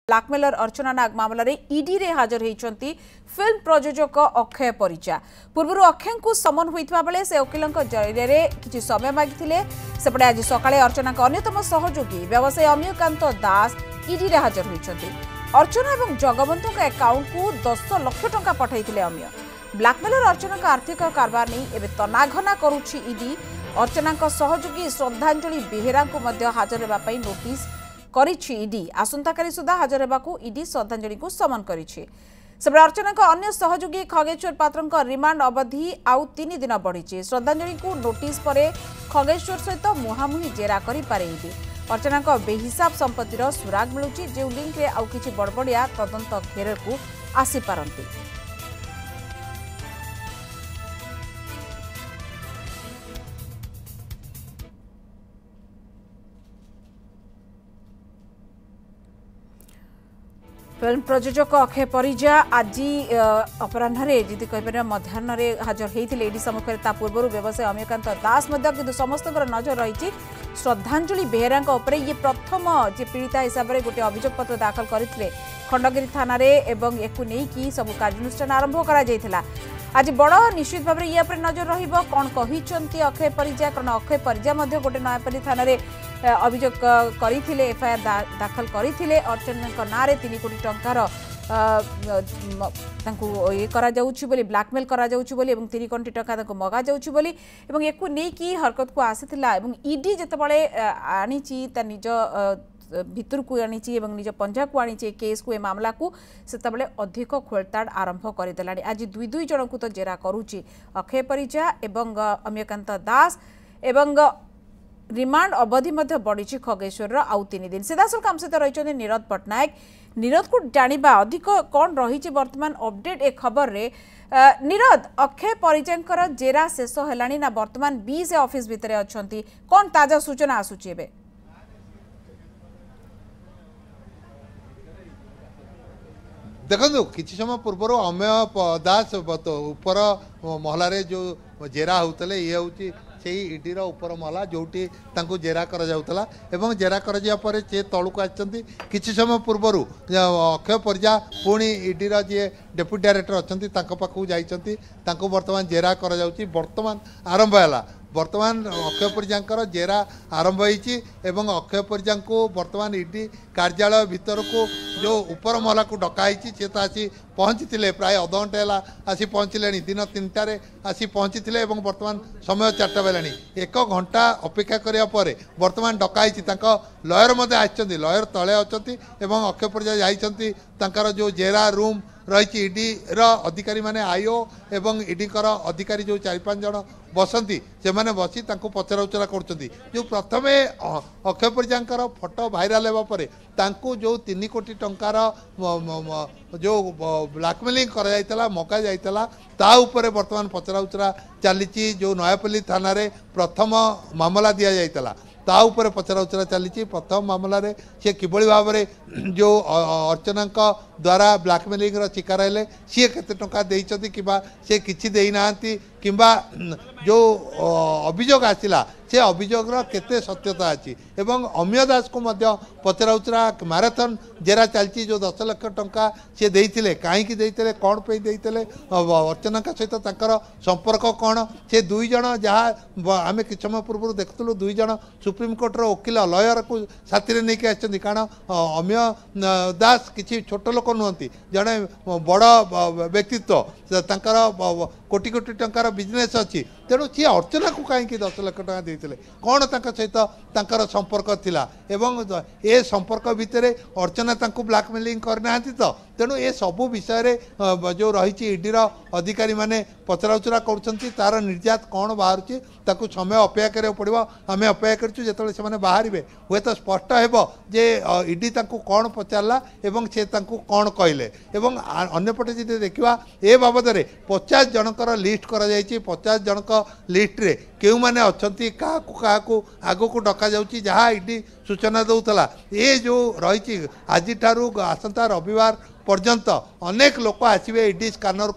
Blackmailer अर्चना नाग मामलें ED रे हाजर होती फिल्म प्रयोजक अक्षय परिजा। पूर्व अक्षय को समन होता बेले से वकिलों जरिए किसी समय मागिले। सेपटे आज सकाळे अर्चना अन्यतम सहयोगी व्यवसायी अमियकांत दास ईडी रे हाजर होती। अर्चना और जगबंधु अकाउंट को 10 लाख टंका पठाइथिले अमिय। ब्लैकमेलर अर्चना आर्थिक कारबार नहीं एवं तनाघना करुछि ईडी। अर्चना सहयोगी श्रद्धांजलि बेहेरा को हाजर होगा नोटिस करिछि ईडी। आसंताकाली सुधा हाजर होगा ईडी श्रद्धांजलि को समन करिछि। सेपटे अर्चना अन्य सहयोगी खगेश्वर पात्र रिमांड अवधि आउ 3 दिन बढ़ी। श्रद्धांजलि को नोटिस पर खगेश्वर सहित मुहांमुही जेरा करें ईडी। अर्चना बेहिसाब संपत्तिर सुराग मिलूची जो लिंक आउ किछि बड़बड़िया तदंत घेर को आसीपारती। फिल्म प्रयोजक अक्षय परिजा आज अपराह्न जी कह मध्याह्न हाजर होते ईडी सम्मुखें। पूर्व व्यवसायी अमियकांत दास किंतु समस्त नजर रही श्रद्धांजलि बेहेरा ये प्रथम जे पीड़िता हिसाब से गोटे अभियोग पत्र दाखल करते खंडगिरी थाना एवं एक नहीं सब कार्यानुष्ठान आरंभ कर। आज बड़ निश्चित भाव ये नजर रौन कहते अक्षय परिजा कारण अक्षय परिजा गोटे नयापल्ली थाना अभियोग करते एफआईआर दाखल करते अर्चना ना 3 कोटी टंकार ये करा ब्लैकमेल करा 3 कोटी टंका मगा एक नहीं हरकत को आसाला। ईडी जितेबाला आनी निज भितर को आनी निज पंजा को आनी केस को मामला को सेतबले अधिक खोलताड़ आरंभ करदेला। आज दुई जन को तो जेरा करुच्ची अक्षय परिजा एवं अमियकांत दास एवं रिमांड अवधि बढ़ी खगेश्वर आउ 3 दिन। सीधासल काम सहित रही नीरद पट्टनायक। नीरद को जानिबा अधिक कौन रही वर्तमान अपडेट ए खबर रे। नीरद अक्षय परिजा जेरा शेष है ना वर्तमान बी से ऑफिस भितर अच्छा कौन ताजा सूचना आसूची एबे? देखो किसी समय पूर्व अमेय दास उपर महलार जो जेरा होते ये हूँ से ईडीर उपर महला जोटी जेरा कर जेरा कर तलू आछंती। किसी समय पूर्व अक्षय परिजा पुणी ईडीर जी डेप्यूटी डायरेक्टर अच्छा पाखु जाइछंती वर्तमान जेरा कर वर्तमान आरंभ है। वर्तमान अक्षय परिजा जेरा आरंभ होती अक्षय परिजा को वर्तमान ईडी कार्यालय भीतर को जो उपर महला को डकाई सी तो आसी पहुँची प्राय अध घंटे है आसी पहुँचले दिन 3टार आसी पहुँची वर्तमान समय 4टा बेलानी 1 घंटा अपेक्षा करने पर वर्तमान डकाई लयर आसछंती लयर तले अच्छा अक्षय परिजा जाइछंती जो जेरा रूम रही ईडी अधिकारी माने आईओ एवं ईडी अधिकारी जो 4-5 जन बसंती से माने बसी पचरा उचरा करछंती। जो प्रथमे अक्षय परिजा फोटो भाइराल होगा पर जो 3 कोटी टंकार जो ब्लैकमेलिंग करा मगा जाइतला ता उपरे वर्तमान पचरा उचरा चली। जो नयापल्ली थाना प्रथम मामला दि जाइतला ता ऊपर पचरा उचरा चली। प्रथम मामला रे सी किभली भाव में जो अर्चना द्वारा ब्लैकमेलिंग शिकार है सी केते टंका देइछथि किबा से किछि देई नांती किंबा जो अभियोग आसिला से अभियोग केते सत्यता अच्छी एवं अमिय दास को मध्य पचरा उचरा मैराथन जेरा चलती। जो 10 लाख टंका सी देइथिले काईकि देइथिले कौन पे देइथिले अर्चना सहित तांकर संपर्क कौन से 2 जन जहाँ आम कि समय पूर्व देखुलु 2 जन सुप्रीम कोर्टर वकिल लयर को साथी नहीं आसछंती कारण अमिय दास किसी छोट लोक नुहति जड़े बड़ व्यक्तित्व कोटी कोटी टंकार बिजनेस अच्छी तेणु सी अर्चना को कहीं 10 लाख टका देते कौन सहित संपर्क थिला एवं ए संपर्क भितर अर्चना ब्लैकमेलिंग करना तो तेणु ए सबू विषय जो रही ईडीर अधिकारी माने पचरा उचरा कर तार निर्यात कौन बाहर समय अपेक्षा करा पड़ो। आम अपेक्षा करते से बाहर हे तो स्पष्ट हो जे ईडी कौन पचारा एवं से कौन कहले अंपटे जी देखा ए बाबद 50 जनकर लिस्ट कर 50 जनक लिस्ट रे क्यों माने अच्छी क्या आग को डका जाऊँगी जहाँ ईडी सूचना दौला ये जो रही आज आसंता रविवार पर्यंत अनेक लोक आसवे ईडी स्कानर को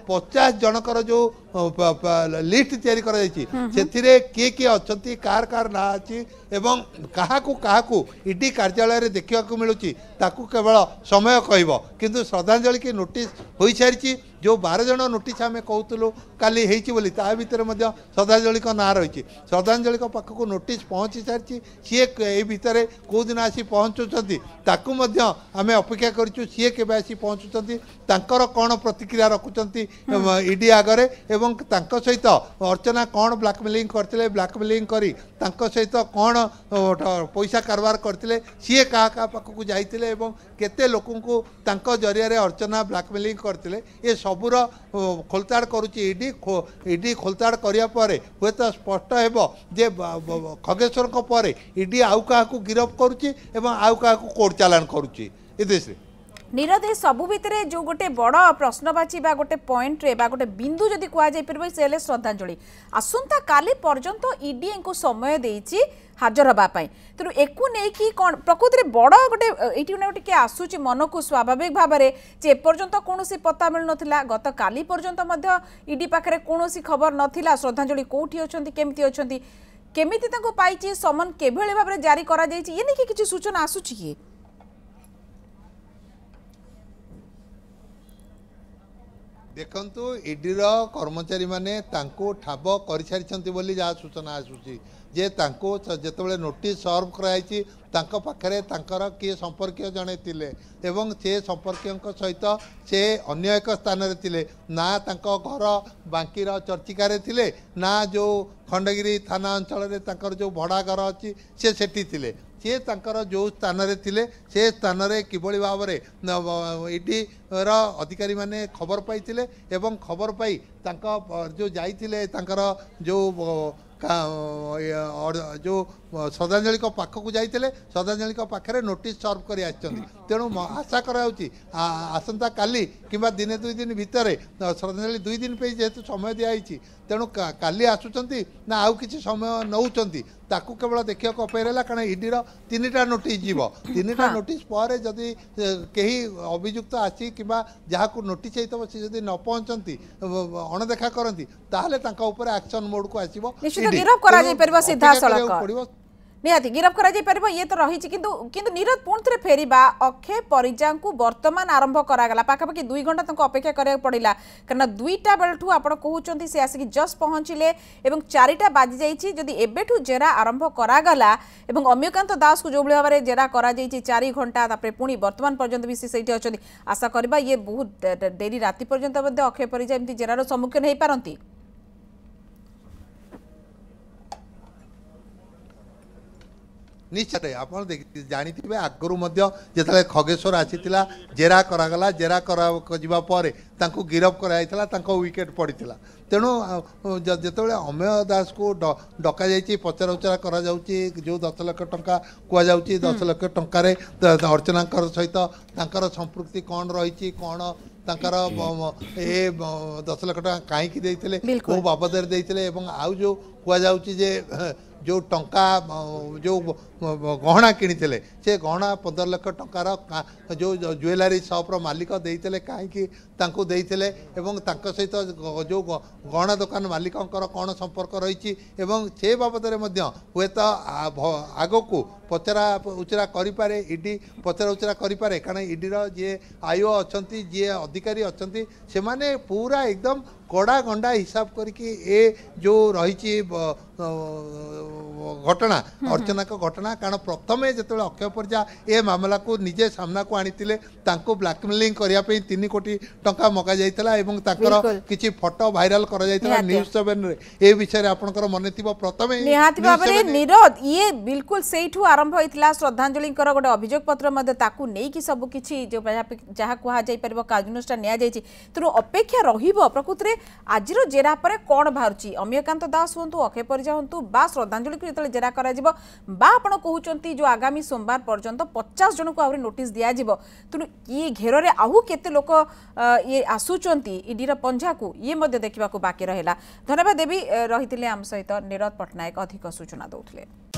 50 जनकर जो लिस्ट तैयारी करा से किए किए अच्छा कार कार ना अच्छी एवं क्या ईडी कार्यालय देखा मिलूँ ताकू केवल समय कह किंतु श्रद्धांजलि की नोटिस हो सारी जो 12 जन नोटिस आम कहूँ काली होली ता भितर श्रद्धांजलि ना रही श्रद्धांजलि पाखक नोटिस पहुँची सारी सी ये भितर कौ दिन आसी पहुँचुंट ताकू आम अपेक्षा करूँ सी के आसी पहुँचुंट कौन प्रतिक्रिया रखुंट ईडी आगे एवं सहित अर्चना कौन ब्लैकमेलिंग करते ब्लैकमेलिंग करी सहित कौन पैसा कारबार करते सी क्या पाखक जाइए केते लोक जरिया अर्चना ब्लैकमेलिंग करते ये सबूर खोलताड़ करुच्ची ईडी खोलताड़ करापर हे तो स्पष्ट हे खगेश्वर पर ईडी आउ क्या गिरफ करुच्ची आउ क्या कोर्ट चालान करुच्ची नीरद ए सबु भितर जो गोटे बड़ प्रश्नवाची बा गोटे पॉइंट रे बा गोटे बिंदु जदि कह जाय परबो से हेले श्रद्धांजलि आसंता काली पर्यंत ईडी को समय देइछि हाजर हबा पाई तेणु एकु नहीं कि कौन प्रकृति बड़ गोटे ये टे आसूची मन को स्वाभाविक भाव में जे एपर्यंत कौन पता मिल ना गत काली पर्यंत ईडी पाखे कौन खबर नाला श्रद्धांजलि कौटी अच्छा केमती अच्छा केमिति पाई समन के भाव में जारी करा ये नहीं कि सूचना आसूची कि देखु ईडी कर्मचारी माने ठाब कर सारी जहाँ सूचना आसूची जे जिते नोटिस सर्व कराई पाखे किए संपर्क जड़े थिले एवं से संपर्क सहित से अन्य एक स्थान रे ना घर बांकीर चर्चिकार थिले ना जो खंडगिरी थाना अंचल जो भड़ा घर अच्छी से सेठी थिले सी जो स्थान रे थिले से स्थान रे किभली भाव में ईडी अधिकारी माने खबर पाई एवं खबर पाई जो जाइए जो जो श्रद्धांजलि पाखक जाइए श्रद्धांजलि पाखे नोटिस सर्व कर तेणु आशा आसंता काली किंबा दिने 2 दिन भितर श्रद्धांजलि 2 दिन पे जेहेतु समय दिखाई तेणु काली आसुंच ना आउ कि समय नौकरी ताकू केवल देखा अपेक्षा कारण ईडी 3टा नोटिस जीव 3टा नोटिस पर जदि कहीं अभियुक्त आसी कि जहाँ नोटिस होता सी जदि न पहुँचती अणदेखा करती एक्शन मोड को आसो निहाती गिरफ करा ये तो रही किंतु नीरद पुणी थे फेरवा अक्षय परिजा को बर्तमान आरंभ करागला पाखापाखि 2 घंटा अपेक्षा करा पड़ा कारण 2टा बेलू आप कहते से आसिक जस्ट पहुँचले 4टा बाजी जाइए जदि एबेठू जेरा आरंभ करागला अम्यकांत दास को जो भाव में जेरा करा 4 घंटा पुणी बर्तमान पर्यंत भी से अच्छा आशा करवा ये बहुत डेरी राति पर्यंत अक्षय परिजा एमती जेरार सम्मुखीन हो पारती निश्चय आप जानी आगु जो खगेश्वर आसीला जेरा करागला जेरा कर गिरफ कराई विकेट पड़ता तेणु जिते अमेय दास को डका पचरा उचरा करा जो 10 लाख टंका कहुच्छी 10 लाख टंकार अर्चना सहित संपृक्ति कौन रही कौन ए 10 लाख टका कहीं कौ बाबद आउ जो कहुच्छे जो टंका जो गहना किनी से गहना 15 लाख टंकार जो ज्वेलरी शॉप मालिक देते कहीं सहित जो गहना दुकान मालिक कौन संपर्क रही से बाबद हे तो आग को पचरा उचरा करें ईडी पचरा उचरा करें कारण ईडी जी आईओ अच्छा जी अधिकारी अच्छा से माने पूरा एकदम कड़ा गंडा हिसाब करके ए जो रही घटना अर्चना का घटना कारण प्रथम जो अक्षय परिजा ए मामला को निजे सामना को आनी ब्लैकमेलिंग करने 3 कोटी टंका मगा जाता किसी फोटो भाइराल कर न्यूज 7 रे विषय आपनकर मन थी प्रथम नीरद ये बिल्कुल से आरंभ होता श्रद्धांजलि गोटे अभियोग पत्र सबकि जो जहाँ कहुपर कार्यानुष्ठान तेणु अपेक्षा रही आज जेरा पर कौन बाहर अम्यकांत दास हूँ अक्षय परिजा हूँ बा श्रद्धांजलि को जो जेरा कहते जो आगामी सोमवार पर्यंत 50 जन को नोटिस दिज्व तेणु ये घेर में आहू केते लोक ये आसुंच ईडीर पंजा को ये देखा बाकी रहा धन्यवाद देवी रही आम सहित नीरद पट्टनायक अधिक सूचना दौले।